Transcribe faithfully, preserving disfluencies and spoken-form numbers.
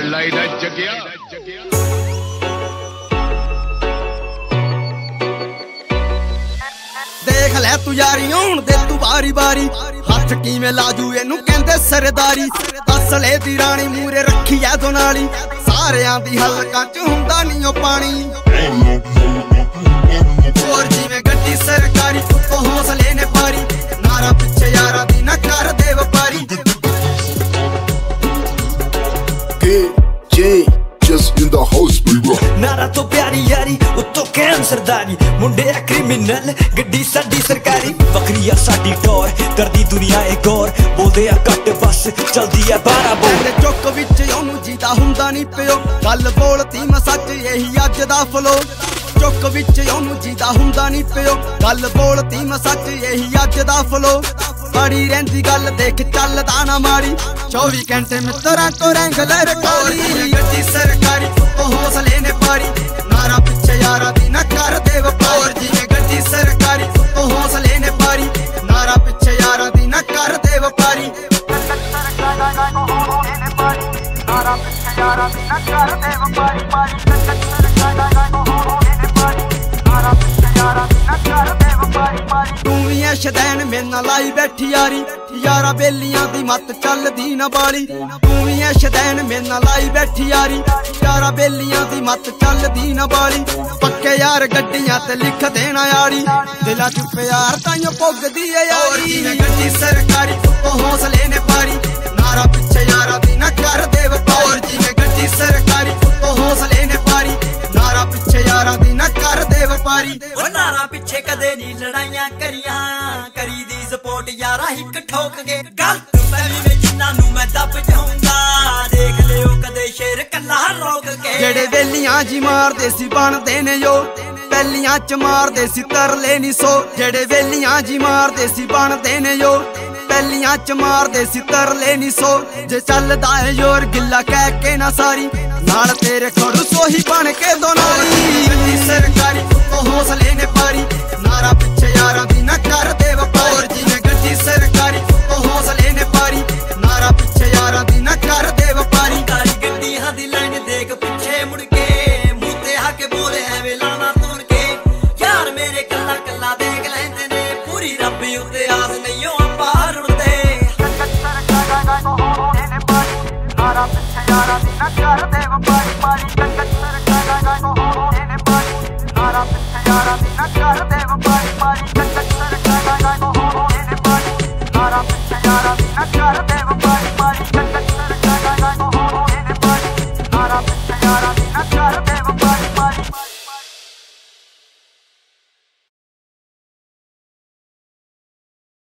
ਲਾਈਦਾ ਜਗਿਆ देख लै तू यारी होण दे तू बारी बारी हथ किवें लाजू इनू कहंदे सरदारी असले दी राणी मूरे रखी ऐ दोनाली सारियां दी हलकां च हुंदा नी ओ पानी और जिवें गड्डी सरकारी उत्तों हौसले ने पारी नारा पिछे यारा दी ना कर दे वपारी Just in the house, baby. नारा तो प्यारी यारी उत्तो कैम सरदारी मुंडे आ क्रिमिनल गड्डी साडी सरकारी बकरिया साडी टोर करदी दुनिया ए गौर बोलदे आ कट बस चलदी है बारह बोल चुक विच ओनू जीदा हुंदा नी पियो गल बोलती मैं सच यही अज दा फ्लो चुक विच ओनू जीदा हुंदा नी पियो गल बोलती मैं सच यही अज दा फ्लो बड़ी रहिंदी गल देख चलदा ना माड़ी चौबी घंटे मित्तरां तो रैंगलर काली गड्डी सरकारी तो हौसले ने पारी नारा पिछे यारा दी ना कर दे वपार जिवें गड्डी सरकारी तो हौसले ने पारी नारा पिछे यारा दी ना कर दे वपारी नारा पिछे यारा दी ना कर दे वपारी नारा पिछे यारा दी ना कर दे वपारी तू भी ऐ शदैन मेरे नाल लाई बैठी यारी यारा बेलियां दी मत चलदी ना बाली तू भी ऐ शदैन मेरे नाल लाई बैठी यारी यारा बेलियां दी मत चलदी ना बाली पक्के यार गड्डियां ते लिख देना यारी दिला च प्यार ताइयों पुगदी ऐ यारी गड्डी सरकारी तो हौसले ने पारी नारा पिछे यारा दी ना कर दे वपार जिवें गड्डी सरकारी तो हौसले ने पारी नारा पिछे यारा दी ना कर दे वपारी नारा पिछे कदे नी लड़ाइयां करियां करी दी सपोर्ट यारा हिक ठोक के गलत फहमी में जिन्ना नू मैं दब जाऊंगा देख लियो कदे शेर कल्ला रोक के जेड़े वेलियां जी मारदे सी बनदे ने यो पहलियां च मारदे सी तरले नी सो जेड़े वेलियां जी मारदे सी बनदे ने यो पहलियां च मारदे सी तरले नी सो जे चलदा है योर गिल्ला कह के ना सारी नाल तेरे खड़ू सोही बन के दोनाली सरकारी तो हौसले ने पारी नारा पिछे यारा दी ना कर दे वपार जिवें गड्डी सरकारी तो हौसले ने पारी नारा पिछे यारा दी ना कर दे वपारी कारी गड्डियां दी लाइन देख पिछे मुड़ के मुंह ते आके बोले है लाना तोड़ के यार मेरे कल्ला कल्ला देख लैंदे ने पूरी रब उत्ते आस नहीं हो पार उड़दे नारा पिछे यारा दी ना कर दे वपारी पारी नारा पिछे यारा दी ना कर दे वपारी पारी नारा पिछे यारा दी ना कर